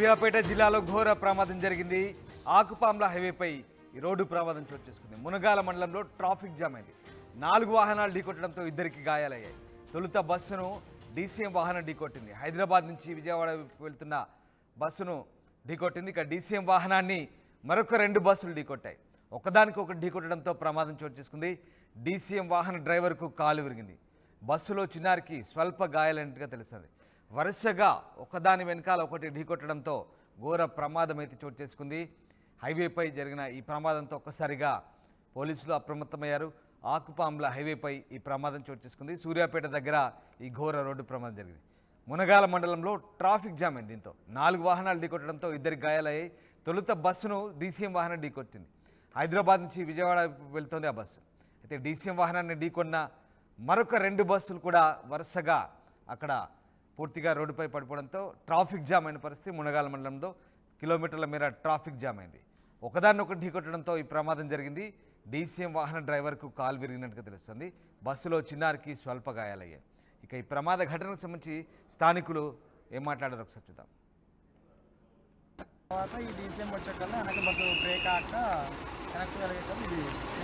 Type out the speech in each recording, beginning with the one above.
సూర్యాపేట జిల్లాలో ఘోర ప్రమాదం జరిగింది. ఆకుపాంల హైవేపై ఈ రోడ్డు ప్రమాదం చోటు చేసుకుంది. మునగాల మండలంలో ట్రాఫిక్ జామ్ అయింది. 4 వాహనాలు ఢీకొట్టడంతో ఇద్దరికి గాయాలయ్యాయి. తొలుత బస్సును డీసీఎం వాహనం ఢీకొట్టింది. హైదరాబాద్ నుంచి విజయవాడ వెళ్తున్న బస్సును ఢీకొట్టింది. ఇక డీసీఎం వాహనాన్ని మరొక 2 బస్సులు ఢీకొట్టాయి. ఒకదానికొకటి ఢీకొట్టడంతో ప్రమాదం చోటు చేసుకుంది. డీసీఎం వాహన డ్రైవర్కు కాలు విరిగింది. బస్సులో చిన్నారికి స్వల్ప గాయాలైనట్టుగా తెలుస్తుంది. వరుసగా ఒకదాని వెనకాల ఒకటి ఢీకొట్టడంతో ఘోర ప్రమాదం అయితే చోటు చేసుకుంది. హైవేపై జరిగిన ఈ ప్రమాదంతో ఒక్కసారిగా పోలీసులు అప్రమత్తమయ్యారు. ఆకుపాంల హైవేపై ఈ ప్రమాదం చోటు చేసుకుంది. సూర్యాపేట దగ్గర ఈ ఘోర రోడ్డు ప్రమాదం జరిగింది. మునగాల మండలంలో ట్రాఫిక్ జామ్ అయింది. దీంతో 4 వాహనాలు ఢీకొట్టడంతో ఇద్దరికి గాయాలయ్యాయి. తొలుత బస్సును డీసీఎం వాహనం ఢీకొట్టింది. హైదరాబాద్ నుంచి విజయవాడ వెళ్తోంది ఆ బస్సు. అయితే డీసీఎం వాహనాన్ని ఢీకొన్న మరొక 2 బస్సులు కూడా వరుసగా అక్కడ పూర్తిగా రోడ్డుపై పడిపోవడంతో ట్రాఫిక్ జామ్ అయిన పరిస్థితి. మునగాల మండలంలో కిలోమీటర్ల మేర ట్రాఫిక్ జామ్ అయింది. ఒకదాన్నొకటి ఢీకొట్టడంతో ఈ ప్రమాదం జరిగింది. డీసీఎం వాహన డ్రైవర్కు కాలు విరిగినట్టుగా తెలుస్తుంది. బస్సులో చిన్నారికి స్వల్ప గాయాలయ్యాయి. ఇక ఈ ప్రమాద ఘటనకు సంబంధించి స్థానికులు ఏం మాట్లాడారు ఒకసారి చూద్దాం. తర్వాత ఈ డీసీఎం వచ్చేకల్లా వెనక బస్సు బ్రేక్ ఆక వెనక్కి కలిగేటప్పుడు ఇది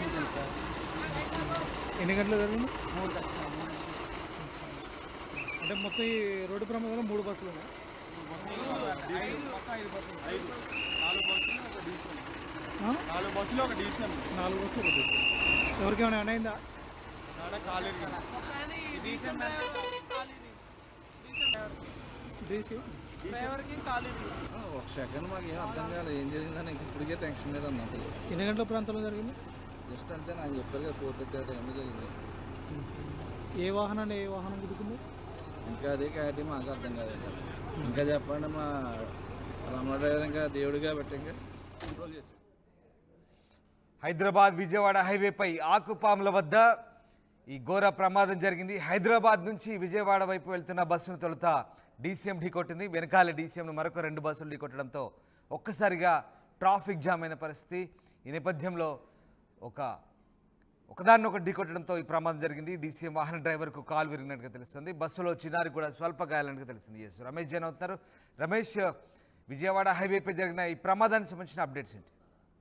ఎన్ని గంటలు జరిగింది? 3 గంటలు. అంటే మొత్తం ఈ రోడ్డు ప్రమాదంలో 3 బస్సులు ఉన్నాయి. మొత్తం 5 బస్సులు. 4 బస్సులు ఒక డీసీఎం. 4 బస్సులు ఒక డీసీఎం. 4 బస్సులు ఒక డీసీఎం. ఎవరికి ఏమైనా అయిందా? డీసీఎం డ్రైవర్కి ఒక సెకండ్ మాకు ఏం అర్థం కాలేదు ఏం జరిగిందని ఇప్పటికే టెన్షన్ మీద ఉన్నాం. ఎన్ని గంటల ప్రాంతంలో జరిగింది? జస్ట్ అంటే నాకు చెప్పారు కదా 4:30 టైంలో జరిగింది. ఏ వాహనం గుద్దుకుంది? ఇంకా అదే క్లారిటీ మాకు అర్థం కాలేదు. ఇంకా చెప్పండి మా రమణ డ్రైవర్ ఇంకా దేవుడు కాబట్టి ఇంకా కంట్రోల్ చేశారు. హైదరాబాద్ విజయవాడ హైవేపై ఆకుపాముల వద్ద ఈ ఘోర ప్రమాదం జరిగింది. హైదరాబాద్ నుంచి విజయవాడ వైపు వెళ్తున్న బస్సును తొలుత డీసీఎం ఢీకొట్టింది. వెనకాల డీసీఎంను మరొక 2 బస్సులు ఢీకొట్టడంతో ఒక్కసారిగా ట్రాఫిక్ జామ్ అయిన పరిస్థితి. ఈ నేపథ్యంలో ఒకదాన్నొకటి ఢీకొట్టడంతో ఈ ప్రమాదం జరిగింది. డీసీఎం వాహన డ్రైవర్కు కాలు విరిగినట్టుగా తెలుస్తుంది. బస్సులో చిన్నారికి కూడా స్వల్ప గాయాలన్నట్టుగా తెలుస్తుంది. ఎస్ రమేష్ జైన్ అవుతున్నారు. రమేష్, విజయవాడ హైవేపై జరిగిన ఈ ప్రమాదానికి సంబంధించిన అప్డేట్స్ ఏంటి?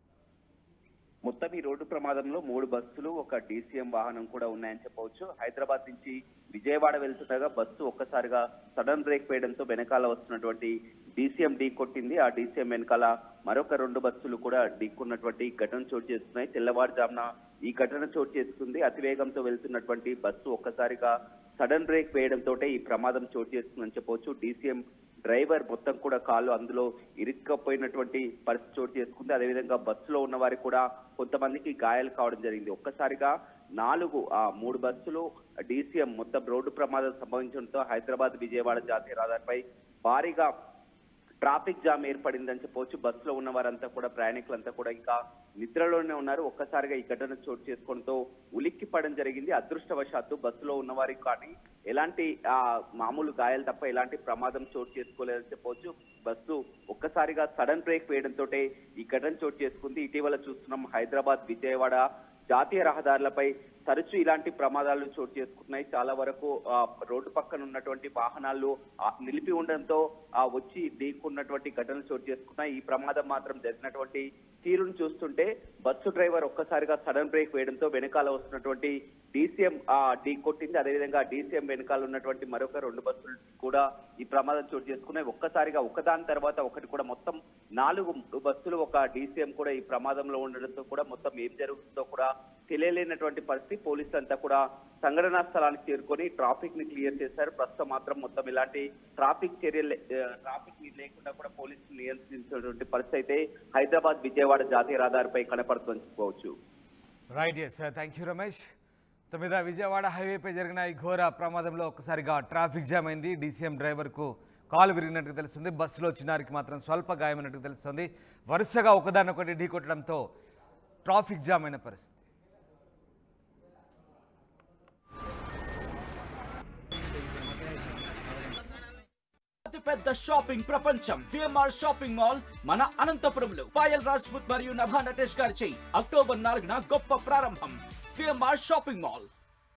మొత్తం ఈ రోడ్డు ప్రమాదంలో 3 బస్సులు ఒక డీసీఎం వాహనం కూడా ఉన్నాయని చెప్పవచ్చు. హైదరాబాద్ నుంచి విజయవాడ వెళ్తుండగా బస్సు ఒక్కసారిగా సడన్ బ్రేక్ వేయడంతో వెనకాల వస్తున్నటువంటి డీసీఎం ఢీ కొట్టింది. ఆ డీసీఎం వెనకాల మరొక 2 బస్సులు కూడా ఢీకున్నటువంటి ఘటన చోటు చేసుకున్నాయి. తెల్లవారుజామున ఈ ఘటన చోటు చేసుకుంది. అతివేగంతో వెళ్తున్నటువంటి బస్సు ఒక్కసారిగా సడన్ బ్రేక్ వేయడంతో ఈ ప్రమాదం చోటు చేసుకుందని చెప్పవచ్చు. డీసీఎం డ్రైవర్ మొత్తం కూడా కాళ్ళు అందులో ఇరుక్కపోయినటువంటి పరిస్థితి చోటు చేసుకుంది. అదేవిధంగా బస్సులో ఉన్న వారికి కూడా కొంతమందికి గాయాలు కావడం జరిగింది. ఒక్కసారిగా 3 బస్సులు డీసీఎం మొత్తం రోడ్డు ప్రమాదం సంభవించడంతో హైదరాబాద్ విజయవాడ జాతీయ రహదారిపై భారీగా ట్రాఫిక్ జామ్ ఏర్పడిందని చెప్పవచ్చు. బస్సులో ఉన్న వారంతా కూడా ప్రయాణికులంతా కూడా ఇంకా నిద్రలోనే ఉన్నారు. ఒక్కసారిగా ఈ ఘటన చోటు చేసుకోవడంతో ఉలిక్కి పడడం జరిగింది. అదృష్టవశాత్తు బస్సులో ఉన్న వారికి కానీ ఎలాంటి మామూలు గాయాలు తప్ప ఎలాంటి ప్రమాదం చోటు చేసుకోలేదని చెప్పవచ్చు. బస్సు ఒక్కసారిగా సడన్ బ్రేక్ వేయడంతో ఈ ఘటన చోటు చేసుకుంది. ఇటీవల చూస్తున్నాం హైదరాబాద్ విజయవాడ జాతీయ రహదారులపై తరచూ ఇలాంటి ప్రమాదాలు చోటు చేసుకుంటున్నాయి. చాలా వరకు రోడ్డు పక్కన ఉన్నటువంటి వాహనాలు నిలిపి ఉండడంతో వచ్చి ఢీకున్నటువంటి ఘటనలు చోటు చేసుకున్నాయి. ఈ ప్రమాదం మాత్రం జరిగినటువంటి తీరును చూస్తుంటే బస్సు డ్రైవర్ ఒక్కసారిగా సడన్ బ్రేక్ వేయడంతో వెనకాల వస్తున్నటువంటి డీసీఎం ఢీ కొట్టింది. అదేవిధంగా డీసీఎం వెనకాల ఉన్నటువంటి మరొక 2 బస్సులు కూడా ఈ ప్రమాదం చోటు చేసుకున్నాయి. ఒక్కసారిగా ఒకదాని తర్వాత ఒకటి కూడా మొత్తం 4 బస్సులు ఒక డీసీఎం కూడా ఈ ప్రమాదంలో ఉండడంతో కూడా మొత్తం ఏం జరుగుతుందో కూడా తెలియలేనటువంటి పరిస్థితి. పోలీసులు అంతా కూడా సంఘటనా స్థలానికి చేరుకొని ట్రాఫిక్ ని క్లియర్ చేశారు. ప్రస్తుతం మాత్రం మొత్తం ఇలాంటి ట్రాఫిక్ లేకుండా కూడా పోలీసులు నియంత్రించినటువంటి పరిస్థితి అయితే హైదరాబాద్ విజయవాడ జాతీయ రహదారిపై కనపడుతుందని చెప్పుకోవచ్చు. Right, yes, thank you Ramesh. తొమ్మిది విజయవాడ హైవేపై జరిగిన ఈ ఘోర ప్రమాదంలో ఒక్కసారిగా ట్రాఫిక్ జామ్ అయింది. డీసీఎం డ్రైవర్కు కాలు విరిగినట్టుగా తెలుస్తుంది. బస్సులో చిన్నారికి మాత్రం స్వల్ప గాయమైనట్టుగా తెలుస్తుంది. వరుసగా ఒకదానొకటి ఢీకొట్టడంతో ట్రాఫిక్ జామ్ అయిన పరిస్థితి. పెద్ద షాపింగ్ ప్రపంచం విఎంఆర్ షాపింగ్ మాల్ మన అనంతపురంలో పాయల్ రాజ్పుత్ మరియు నభా నటేష్ గారిచే అక్టోబర్ 4న గొప్ప ప్రారంభం. VMR shopping mall.